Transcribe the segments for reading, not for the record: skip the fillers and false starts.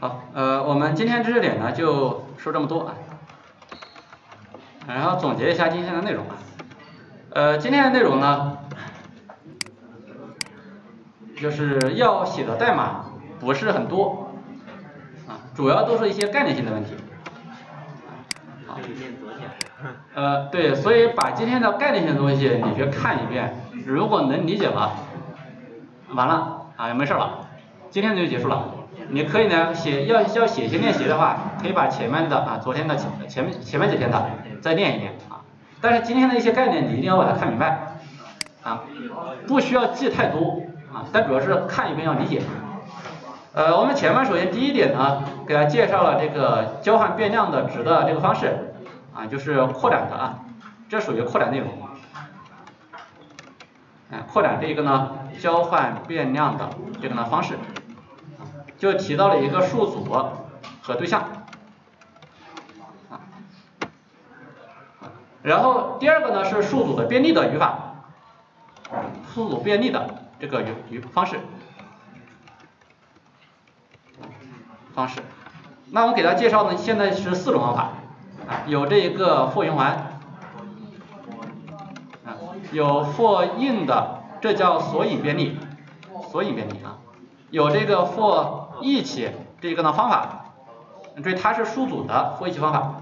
好，我们今天知识点呢就说这么多啊，然后总结一下今天的内容啊。今天的内容呢，就是要写的代码不是很多啊，主要都是一些概念性的问题。好，对，所以把今天的概念性的东西你去看一遍，如果能理解了，完了啊，没事了，今天就结束了。你可以呢要写一些练习的话，可以把前面的啊昨天的前面几天的再练一练啊。但是今天的一些概念你一定要把它看明白啊，不需要记太多啊，但主要是看一遍要理解。我们前面首先第一点呢，给大家介绍了这个交换变量的值的这个方式啊，就是扩展的啊，这属于扩展内容。扩展这个呢，交换变量的这个呢方式。就提到了一个数组和对象，然后第二个呢是数组的便利的语法，数组便利的这个方式。那我给大家介绍呢，现在是4种方法，有这一个 for 循环，有 for in 的，这叫索引便利啊，有这个 for each 这个呢方法，注意它是数组的 for each 方法。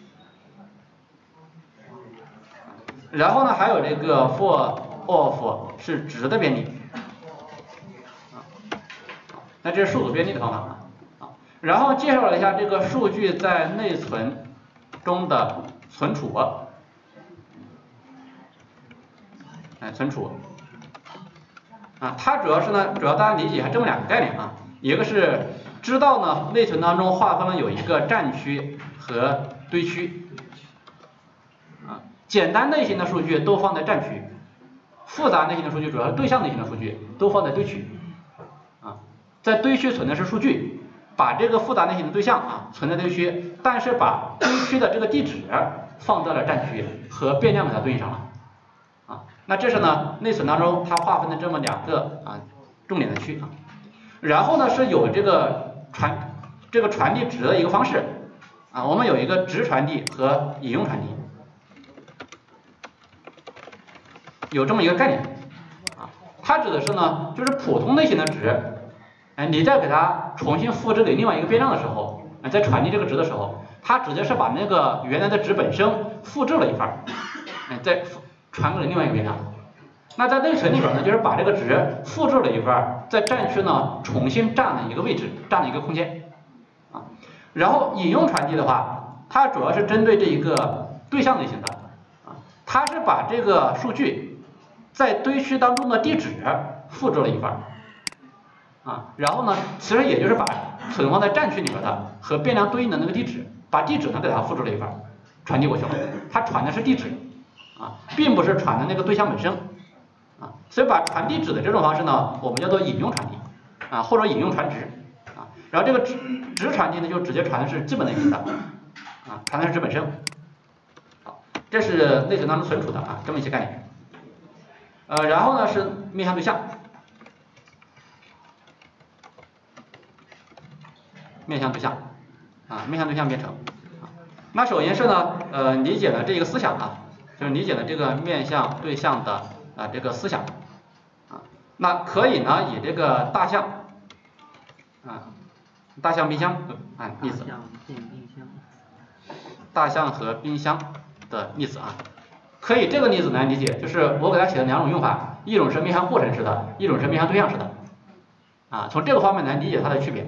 然后呢还有这个 for of 是值的便利，那这是数组便利的方法啊。然后介绍了一下这个数据在内存中的存储，存储啊，它主要大家理解一下这么2个概念啊。一个是知道呢，内存当中划分了有一个站区和堆区，简单类型的数据都放在站区，复杂类型的数据主要是对象类型的数据都放在堆区，在堆区存的是数据，把这个复杂类型的对象存在堆区，但是把堆区的这个地址放在了站区和变量给它对应上了，那这是呢内存当中它划分的这么2个重点的区啊。然后呢是有这个传递值的一个方式啊，我们有一个值传递和引用传递，有这么一个概念啊，它指的是呢就是普通类型的值，你再给它重新复制给另外一个变量的时候，在传递这个值的时候，它直接是把那个原来的值本身复制了一份，再传给另外一个变量。那在内存里边呢，就是把这个值复制了一份，在站区呢重新占了一个位置，占了一个空间啊。然后引用传递的话，它主要是针对这一个对象类型的啊，它是把这个数据在堆区当中的地址复制了一份啊，然后呢，其实也就是把存放在站区里边的和变量对应的那个地址，把地址呢给它复制了一份，传递过去了。它传的是地址啊，并不是传的那个对象本身。所以把传地址的这种方式呢，我们叫做引用传递啊，或者引用传值啊。然后这个值传递呢，就直接传的是基本类型的啊，传的是值本身。好，这是内存当中存储的这么一些概念。然后呢是面向对象，面向对象编程啊。那首先是呢理解了这个思想就是理解了这个面向对象的这个思想那可以呢以这个大象冰箱例子，大象和冰箱的例子可以这个例子来理解，就是我给它写了2种用法，一种是面向过程式的，一种是面向对象式的从这个方面来理解它的区别。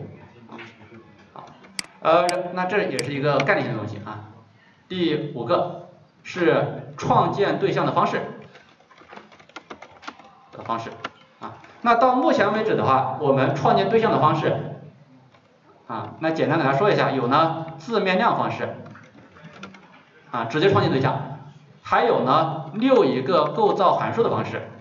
那这也是一个概念性的东西第5个是创建对象的方式那到目前为止的话，我们创建对象的方式那简单给大家说一下，有呢字面量方式直接创建对象，还有呢溜一个构造函数的方式，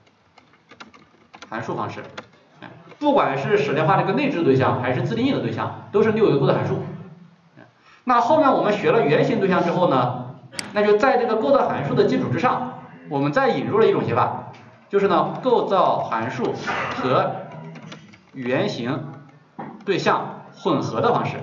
不管是矢量化这个内置对象还是自定义的对象，都是溜一个构造函数。那后面我们学了原型对象之后呢，那就在这个构造函数的基础之上，我们再引入了一种写法，就是呢构造函数和原型对象混合的方式，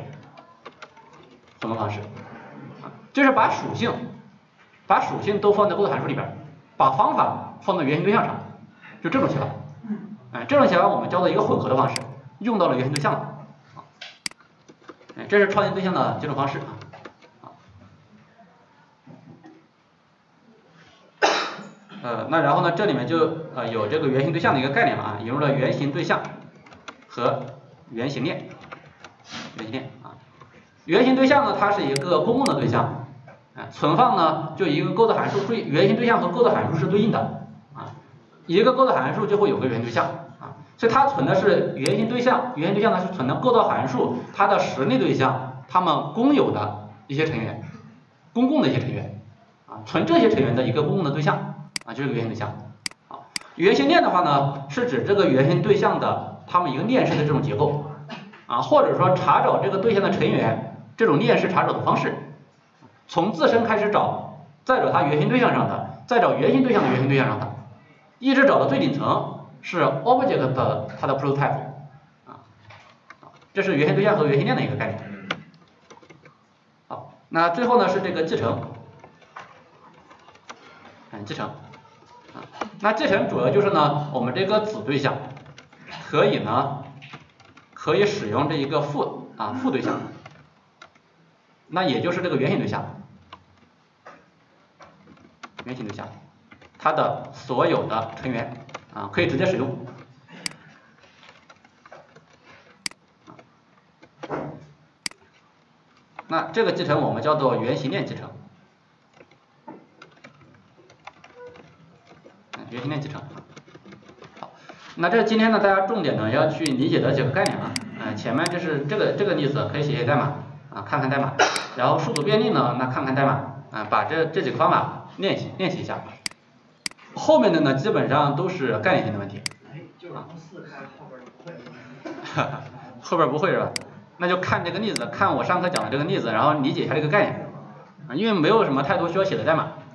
就是把属性都放在构造函数里边，把方法放到原型对象上，就这种写法。这种写法我们叫做一个混合的方式，用到了原型对象了。这是创建对象的几种方式。那然后呢，这里面就有这个原型对象的一个概念了啊，引入了原型对象和原型链。原型对象呢，它是一个公共的对象，存放呢就一个构造函数原型对象和构造函数是对应的啊，一个构造函数就会有个原型对象啊，所以它存的是原型对象，原型对象呢是存的构造函数它的实例对象，它们公有的一些成员，公共的一些成员啊，存这些成员的一个公共的对象啊，就是个原型对象啊。原型链的话呢，是指这个原型对象的它们一个链式的这种结构啊，或者说查找这个对象的成员这种链式查找的方式，从自身开始找，再找它原型对象上的，再找原型对象的原型对象上的，一直找到最顶层是 object 的它的 prototype 啊，这是原型对象和原型链的一个概念。好，那最后呢是这个继承，那继承主要就是呢，我们这个子对象可以使用这一个父对象，那也就是这个原型对象，它的所有的成员啊可以直接使用。那这个继承我们叫做原型链继承。原型链继承。好，那这今天呢，大家重点呢要去理解的几个概念啊。前面这是这个例子可以写代码啊，看看代码，然后数组便利呢，那看看代码啊，把这几个方法练习一下。后面的呢，基本上都是概念性的问题。后边不会是吧？那就看这个例子，看我上课讲的这个例子，然后理解一下这个概念啊，因为没有什么太多需要写的代码。